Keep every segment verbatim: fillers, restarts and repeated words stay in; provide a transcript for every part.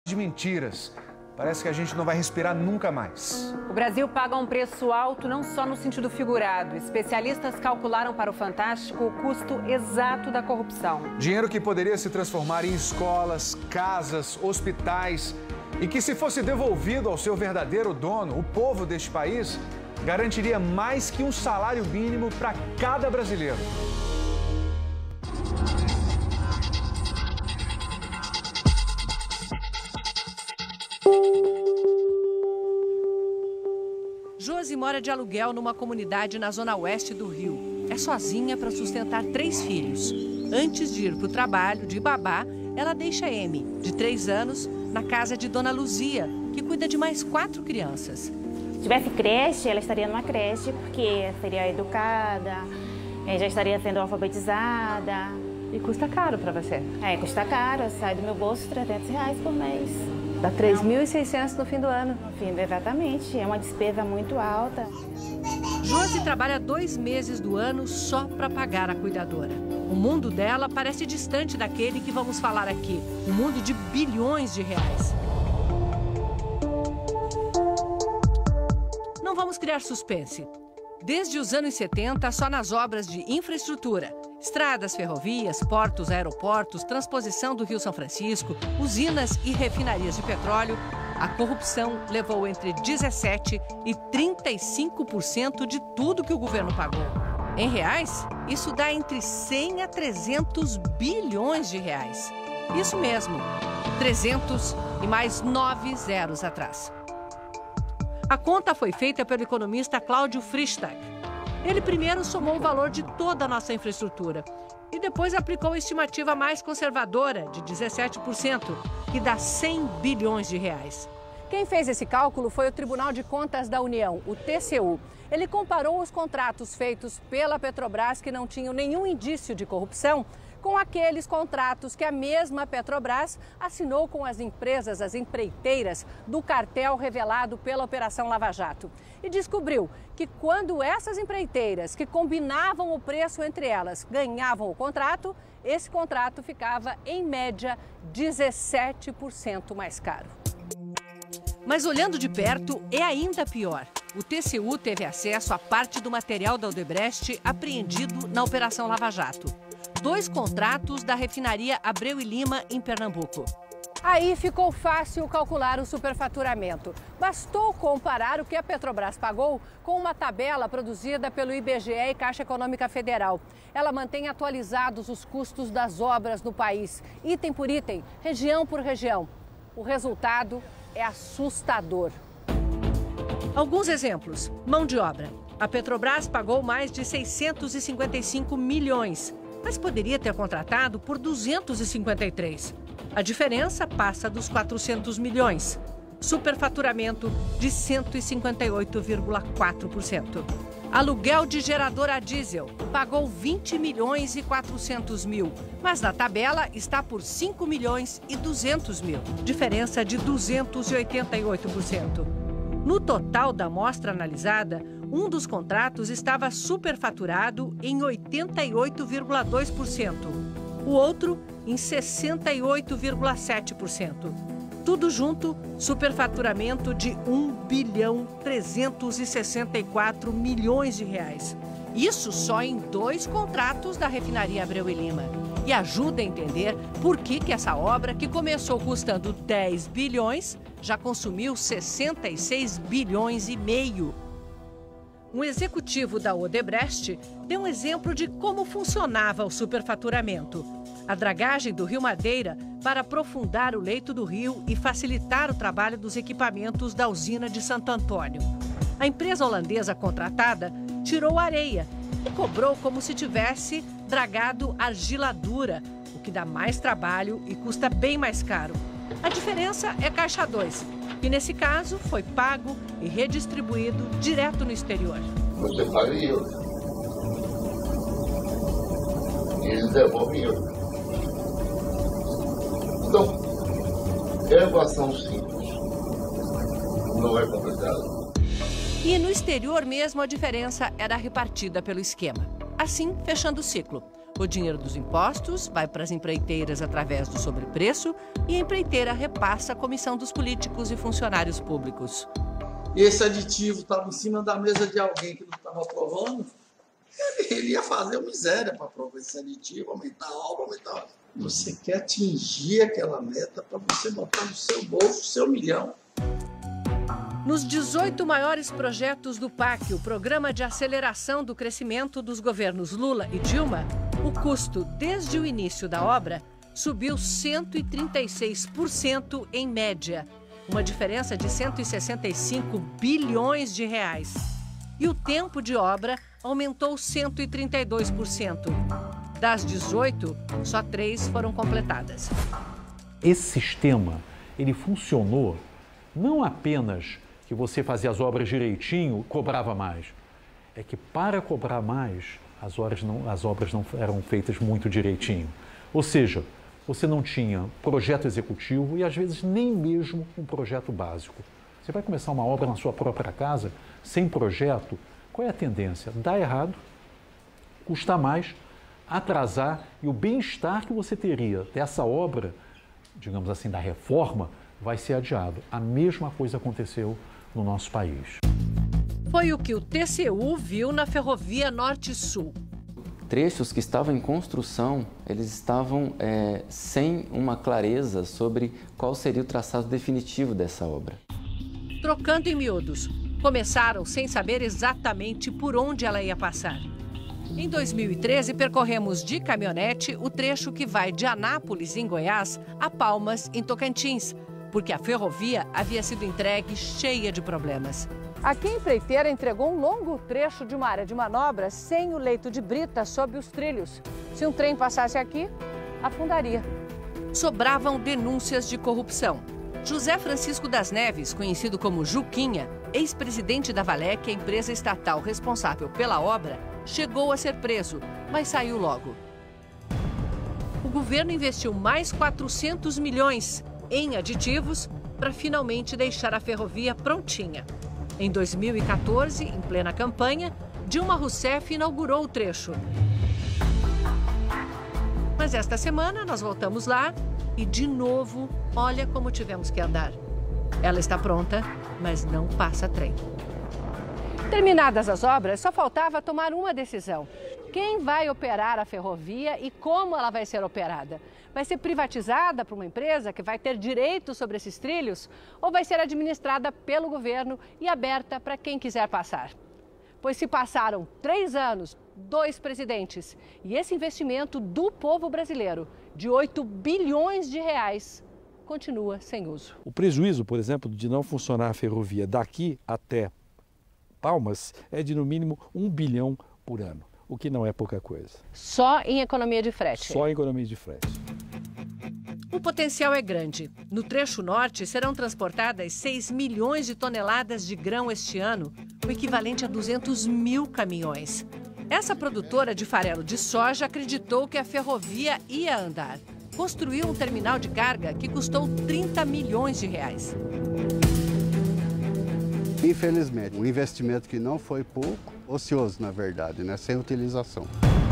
de mentiras. Parece que a gente não vai respirar nunca mais. O Brasil paga um preço alto não só no sentido figurado. Especialistas calcularam para o Fantástico o custo exato da corrupção. Dinheiro que poderia se transformar em escolas, casas, hospitais e que, se fosse devolvido ao seu verdadeiro dono, o povo deste país, garantiria mais que um salário mínimo para cada brasileiro. Josi mora de aluguel numa comunidade na zona oeste do Rio. É sozinha para sustentar três filhos. Antes de ir para o trabalho de babá, ela deixa Emi, de três anos, na casa de Dona Luzia, que cuida de mais quatro crianças. Se tivesse creche, ela estaria numa creche, porque seria educada, já estaria sendo alfabetizada. E custa caro para você? É, custa caro. Sai do meu bolso trezentos reais por mês. Dá três mil e seiscentos no fim do ano. No fim, exatamente. É uma despesa muito alta. Josi trabalha dois meses do ano só para pagar a cuidadora. O mundo dela parece distante daquele que vamos falar aqui. Um mundo de bilhões de reais. Não vamos criar suspense. Desde os anos setenta, só nas obras de infraestrutura, estradas, ferrovias, portos, aeroportos, transposição do Rio São Francisco, usinas e refinarias de petróleo, a corrupção levou entre dezessete por cento e trinta e cinco por cento de tudo que o governo pagou. Em reais, isso dá entre cem a trezentos bilhões de reais. Isso mesmo, trezentos e mais nove zeros atrás. A conta foi feita pelo economista Cláudio Fristag. Ele primeiro somou o valor de toda a nossa infraestrutura e depois aplicou a estimativa mais conservadora, de dezessete por cento, que dá cem bilhões de reais. Quem fez esse cálculo foi o Tribunal de Contas da União, o T C U. Ele comparou os contratos feitos pela Petrobras, que não tinham nenhum indício de corrupção, com aqueles contratos que a mesma Petrobras assinou com as empresas, as empreiteiras do cartel revelado pela Operação Lava Jato. E descobriu que quando essas empreiteiras, que combinavam o preço entre elas, ganhavam o contrato, esse contrato ficava, em média, dezessete por cento mais caro. Mas olhando de perto, é ainda pior. O T C U teve acesso a parte do material da Odebrecht apreendido na Operação Lava Jato. Dois contratos da refinaria Abreu e Lima, em Pernambuco. Aí ficou fácil calcular o superfaturamento. Bastou comparar o que a Petrobras pagou com uma tabela produzida pelo I B G E e Caixa Econômica Federal. Ela mantém atualizados os custos das obras no país, item por item, região por região. O resultado é assustador. Alguns exemplos. Mão de obra. A Petrobras pagou mais de seiscentos e cinquenta e cinco milhões. Mas poderia ter contratado por duzentos e cinquenta e três. A diferença passa dos quatrocentos milhões. Superfaturamento de cento e cinquenta e oito vírgula quatro por cento. Aluguel de gerador a diesel pagou vinte milhões e quatrocentos mil, mas na tabela está por cinco milhões e duzentos mil, diferença de duzentos e oitenta e oito por cento. No total da amostra analisada, um dos contratos estava superfaturado em oitenta e oito vírgula dois por cento, o outro em sessenta e oito vírgula sete por cento. Tudo junto, superfaturamento de um bilhão trezentos e sessenta e quatro milhões de reais. Isso só em dois contratos da refinaria Abreu e Lima. E ajuda a entender por que que essa obra, que começou custando dez bilhões, já consumiu sessenta e seis bilhões e meio. Um executivo da Odebrecht deu um exemplo de como funcionava o superfaturamento. A dragagem do Rio Madeira para aprofundar o leito do rio e facilitar o trabalho dos equipamentos da usina de Santo Antônio. A empresa holandesa contratada tirou areia e cobrou como se tivesse dragado argila dura, o que dá mais trabalho e custa bem mais caro. A diferença é caixa dois, que nesse caso foi pago e redistribuído direto no exterior. Você paga em euro. E eles devolvem euro. Então, é equação simples. Não é complicado. E no exterior mesmo a diferença era repartida pelo esquema. Assim, fechando o ciclo. O dinheiro dos impostos vai para as empreiteiras através do sobrepreço e a empreiteira repassa a comissão dos políticos e funcionários públicos. Esse aditivo estava em cima da mesa de alguém que não estava aprovando, ele ia fazer miséria para aprovar esse aditivo, aumentar a obra, aumentar. Você quer atingir aquela meta para você botar no seu bolso o seu milhão. Nos dezoito maiores projetos do P A C, o Programa de Aceleração do Crescimento dos governos Lula e Dilma, o custo desde o início da obra subiu cento e trinta e seis por cento em média, uma diferença de cento e sessenta e cinco bilhões de reais. E o tempo de obra aumentou cento e trinta e dois por cento. Das dezoito, só três foram completadas. Esse sistema, ele funcionou não apenas que você fazia as obras direitinho, cobrava mais. É que para cobrar mais, as, horas não, as obras não eram feitas muito direitinho. Ou seja, você não tinha projeto executivo e às vezes nem mesmo um projeto básico. Você vai começar uma obra na sua própria casa, sem projeto, qual é a tendência? Dá errado, custa mais, atrasar e o bem-estar que você teria dessa obra, digamos assim, da reforma, vai ser adiado. A mesma coisa aconteceu no nosso país. Foi o que o T C U viu na Ferrovia Norte-Sul. Trechos que estavam em construção, eles estavam é, sem uma clareza sobre qual seria o traçado definitivo dessa obra. Trocando em miúdos, começaram sem saber exatamente por onde ela ia passar. Em dois mil e treze, percorremos de caminhonete o trecho que vai de Anápolis, em Goiás, a Palmas, em Tocantins, porque a ferrovia havia sido entregue cheia de problemas. Aqui, a empreiteira entregou um longo trecho de uma área de manobra sem o leito de brita sob os trilhos. Se um trem passasse aqui, afundaria. Sobravam denúncias de corrupção. José Francisco das Neves, conhecido como Juquinha, ex-presidente da Valec, a empresa estatal responsável pela obra, chegou a ser preso, mas saiu logo. O governo investiu mais quatrocentos milhões em aditivos para finalmente deixar a ferrovia prontinha. Em dois mil e quatorze, em plena campanha, Dilma Rousseff inaugurou o trecho. Mas esta semana nós voltamos lá e, de novo, olha como tivemos que andar. Ela está pronta, mas não passa trem. Terminadas as obras, só faltava tomar uma decisão. Quem vai operar a ferrovia e como ela vai ser operada? Vai ser privatizada por uma empresa que vai ter direito sobre esses trilhos ou vai ser administrada pelo governo e aberta para quem quiser passar? Pois se passaram três anos, dois presidentes e esse investimento do povo brasileiro de oito bilhões de reais continua sem uso. O prejuízo, por exemplo, de não funcionar a ferrovia daqui até Palmas é de no mínimo um bilhão por ano, o que não é pouca coisa. Só em economia de frete? Só em economia de frete. O potencial é grande. No trecho norte serão transportadas seis milhões de toneladas de grão este ano, o equivalente a duzentos mil caminhões. Essa produtora de farelo de soja acreditou que a ferrovia ia andar. Construiu um terminal de carga que custou trinta milhões de reais. Infelizmente, um investimento que não foi pouco, ocioso na verdade, né? Sem utilização.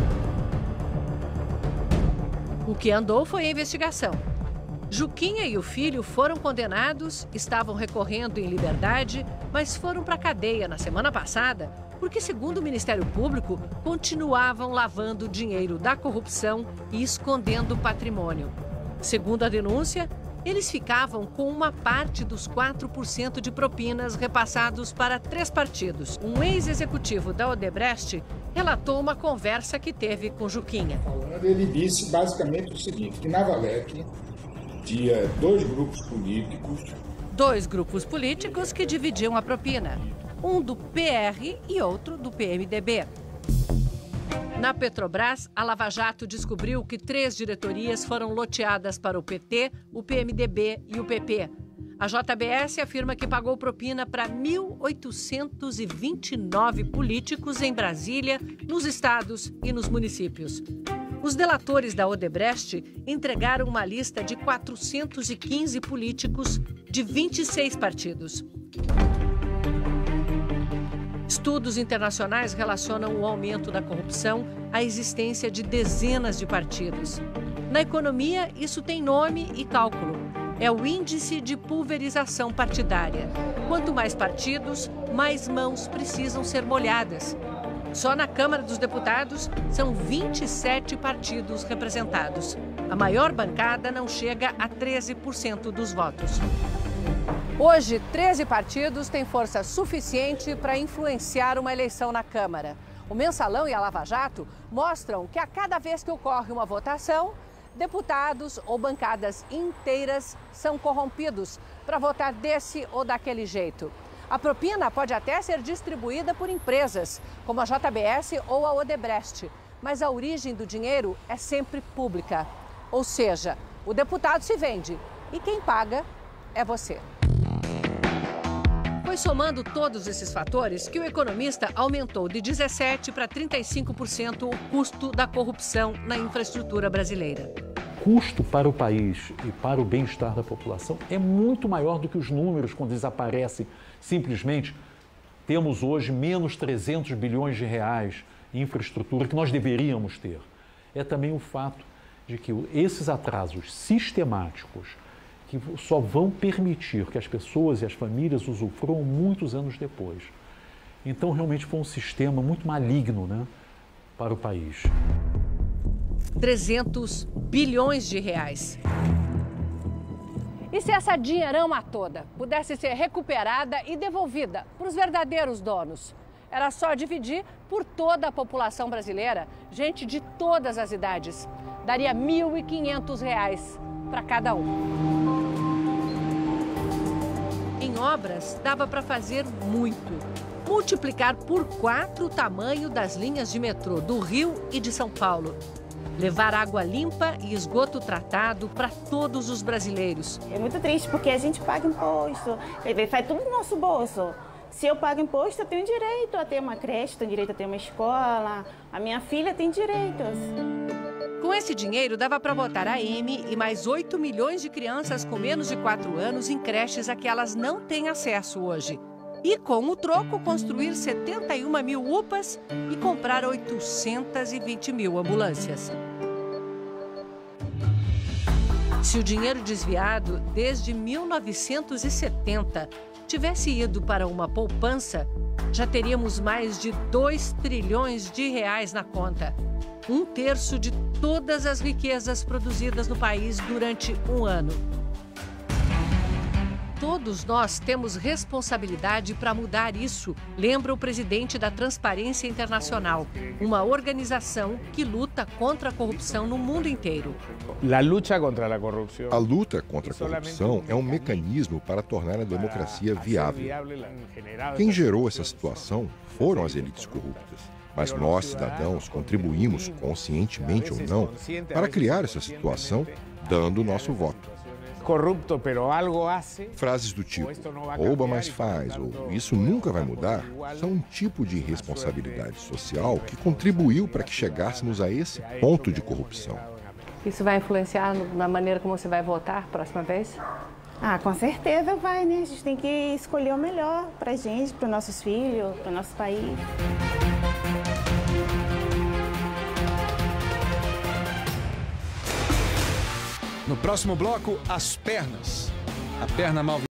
O que andou foi a investigação. Juquinha e o filho foram condenados, estavam recorrendo em liberdade, mas foram para a cadeia na semana passada porque, segundo o Ministério Público, continuavam lavando dinheiro da corrupção e escondendo patrimônio. Segundo a denúncia, eles ficavam com uma parte dos quatro por cento de propinas repassados para três partidos. Um ex-executivo da Odebrecht relatou uma conversa que teve com Juquinha. Ele disse basicamente o seguinte, que na Valec tinha dois grupos políticos. Dois grupos políticos que dividiam a propina. Um do P R e outro do P M D B. Na Petrobras, a Lava Jato descobriu que três diretorias foram loteadas para o P T, o P M D B e o P P. A J B S afirma que pagou propina para mil oitocentos e vinte e nove políticos em Brasília, nos estados e nos municípios. Os delatores da Odebrecht entregaram uma lista de quatrocentos e quinze políticos de vinte e seis partidos. Estudos internacionais relacionam o aumento da corrupção à existência de dezenas de partidos. Na economia, isso tem nome e cálculo. É o índice de pulverização partidária. Quanto mais partidos, mais mãos precisam ser molhadas. Só na Câmara dos Deputados são vinte e sete partidos representados. A maior bancada não chega a treze por cento dos votos. Hoje, treze partidos têm força suficiente para influenciar uma eleição na Câmara. O Mensalão e a Lava Jato mostram que a cada vez que ocorre uma votação, deputados ou bancadas inteiras são corrompidos para votar desse ou daquele jeito. A propina pode até ser distribuída por empresas, como a J B S ou a Odebrecht, mas a origem do dinheiro é sempre pública. Ou seja, o deputado se vende e quem paga é você. Foi somando todos esses fatores que o economista aumentou de dezessete por cento para trinta e cinco por cento o custo da corrupção na infraestrutura brasileira. O custo para o país e para o bem-estar da população é muito maior do que os números quando eles aparecem. Simplesmente, temos hoje menos trezentos bilhões de reais em infraestrutura que nós deveríamos ter. É também o fato de que esses atrasos sistemáticos que só vão permitir que as pessoas e as famílias usufruam muitos anos depois. Então, realmente foi um sistema muito maligno, né, para o país. trezentos bilhões de reais. E se essa dinheirama toda pudesse ser recuperada e devolvida para os verdadeiros donos? Era só dividir por toda a população brasileira, gente de todas as idades. Daria mil e quinhentos reais para cada um. Em obras, dava para fazer muito. Multiplicar por quatro o tamanho das linhas de metrô do Rio e de São Paulo. Levar água limpa e esgoto tratado para todos os brasileiros. É muito triste porque a gente paga imposto, faz tudo no nosso bolso. Se eu pago imposto, eu tenho direito a ter uma creche, tenho direito a ter uma escola, a minha filha tem direitos. Com esse dinheiro, dava para botar a Amy e mais oito milhões de crianças com menos de quatro anos em creches a que elas não têm acesso hoje. E, com o troco, construir setenta e uma mil U P As e comprar oitocentas e vinte mil ambulâncias. Se o dinheiro desviado desde mil novecentos e setenta tivesse ido para uma poupança, já teríamos mais de dois trilhões de reais na conta. Um terço de todas as riquezas produzidas no país durante um ano. Todos nós temos responsabilidade para mudar isso, lembra o presidente da Transparência Internacional, uma organização que luta contra a corrupção no mundo inteiro. A luta contra a corrupção A luta contra a corrupção é um mecanismo para tornar a democracia viável. Quem gerou essa situação foram as elites corruptas. Mas nós, cidadãos, contribuímos, conscientemente ou não, para criar essa situação, dando o nosso voto. Corrupto, pero algo hace. Frases do tipo, rouba mais faz, ou isso nunca vai mudar, são um tipo de responsabilidade social que contribuiu para que chegássemos a esse ponto de corrupção. Isso vai influenciar na maneira como você vai votar próxima vez? Ah, com certeza vai, né? A gente tem que escolher o melhor pra gente, para os nossos filhos, para o nosso país. No próximo bloco, as pernas. A perna mal